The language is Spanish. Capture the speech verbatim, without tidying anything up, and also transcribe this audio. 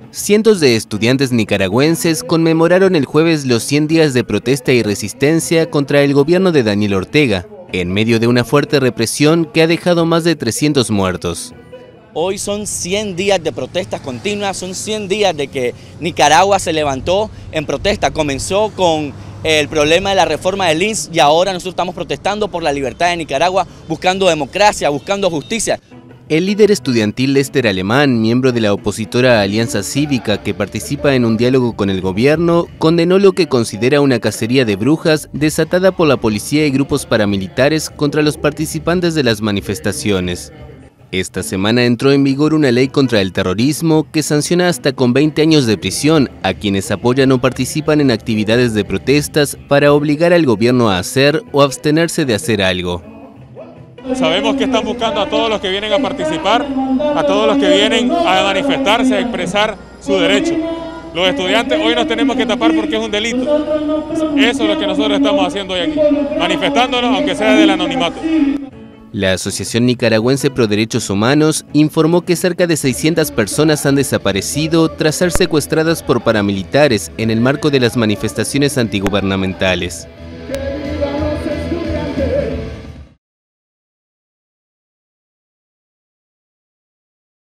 Cientos de estudiantes nicaragüenses conmemoraron el jueves los cien días de protesta y resistencia contra el gobierno de Daniel Ortega, en medio de una fuerte represión que ha dejado más de trescientos muertos. Hoy son cien días de protestas continuas, son cien días de que Nicaragua se levantó en protesta. Comenzó con el problema de la reforma del I N S y ahora nosotros estamos protestando por la libertad de Nicaragua, buscando democracia, buscando justicia. El líder estudiantil Lester Alemán, miembro de la opositora Alianza Cívica que participa en un diálogo con el gobierno, condenó lo que considera una cacería de brujas desatada por la policía y grupos paramilitares contra los participantes de las manifestaciones. Esta semana entró en vigor una ley contra el terrorismo que sanciona hasta con veinte años de prisión a quienes apoyan o participan en actividades de protestas para obligar al gobierno a hacer o abstenerse de hacer algo. Sabemos que están buscando a todos los que vienen a participar, a todos los que vienen a manifestarse, a expresar su derecho. Los estudiantes hoy nos tenemos que tapar porque es un delito. Eso es lo que nosotros estamos haciendo hoy aquí, manifestándonos aunque sea del anonimato. La Asociación Nicaragüense Pro Derechos Humanos informó que cerca de seiscientas personas han desaparecido tras ser secuestradas por paramilitares en el marco de las manifestaciones antigubernamentales.